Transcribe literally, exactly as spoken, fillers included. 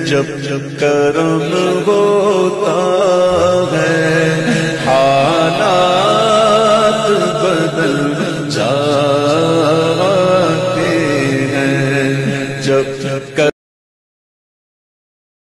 जब करम होता है हालात बदल जाते हैं। जब